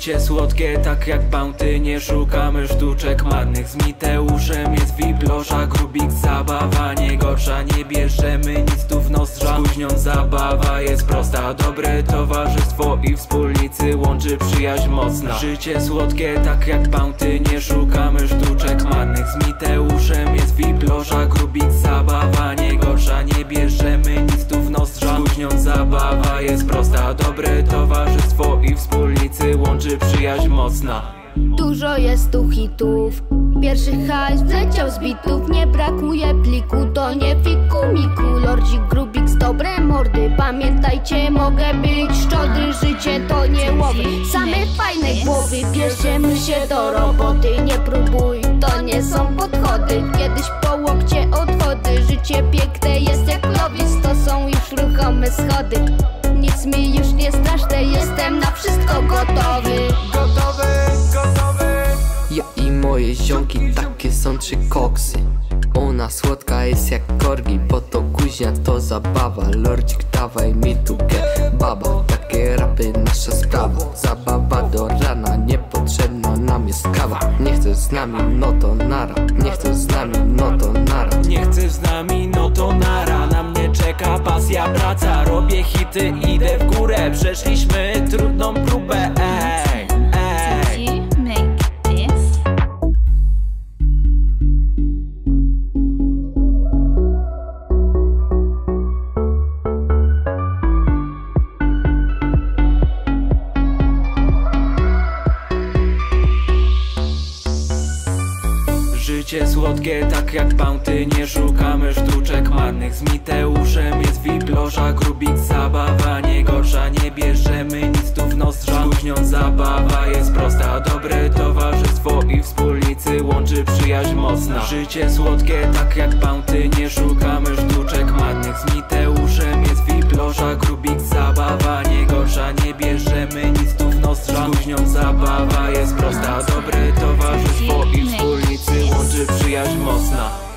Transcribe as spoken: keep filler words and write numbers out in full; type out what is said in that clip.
Życie słodkie, tak jak Bounty, nie szukamy sztuczek marnych. Z Miteuszem jest V I P loża, Grubik zabawa nie gorsza. Nie bierzemy nic tu w nozdrza, spóźniąc zabawa jest prosta. Dobre towarzystwo i wspólnicy łączy przyjaźń mocna. Życie słodkie, tak jak Bounty, nie szukamy sztuczek marnych. Z Miteuszem jest V I P loża, Grubik zabawa nie gorsza. Nie bierzemy nic tu w nozdrza, spóźniąc zabawa jest prosta. Dobre towarzystwo i wspólnicy łączy przyjaźń mocna. Dużo jest tu hitów, pierwszy hajs wleciał z bitów. Nie brakuje pliku, to nie fiku miku. Lordzik, Grubik z dobre mordy, pamiętajcie, mogę być szczodry. Życie to nie łowy, same fajne głowy. Bierzemy się do roboty, nie próbuj, to nie są podchody. Kiedyś po łokcie odchody, życie piękne jest jak lowis. To są już ruchome schody, nic mi już nie straszne, jestem na wszystko gotowy. Gotowy, gotowy. Ja i moje ziomki, takie są trzy koksy. Ona słodka jest jak korgi, bo to kuźnia, to zabawa. Lordzik, dawaj mi tu baba, takie rapy nasza sprawa. Zabawa do rana, niepotrzebna nam jest kawa. Nie chcesz z nami, no to nara. Nie chcesz z nami, no to nara. Nie chcesz z nami, no to nara. Na mnie czeka pasja, praca. Robię hity, idę w górę. Przeszliśmy trudną próbę, ej, ej. Życie słodkie, tak jak Bounty, nie szukamy sztuczek marnych. Z Miteuszem jest V I P loża, Grubik zabawa nie gorsza. Nie bierzemy nic tu w nozdrza, spóźniąc zabawa jest prosta. Dobre towarzystwo i wspólnicy łączy przyjaźń mocna. Życie słodkie, tak jak Bounty, nie szukamy sztuczek marnych. Z Miteuszem jest V I P loża, Grubik zabawa nie gorsza. Nie bierzemy nic tu w nozdrza, spóźniąc zabawa jest prosta. Dobre towarzystwo i wspólnicy łączy przyjaźń mocna.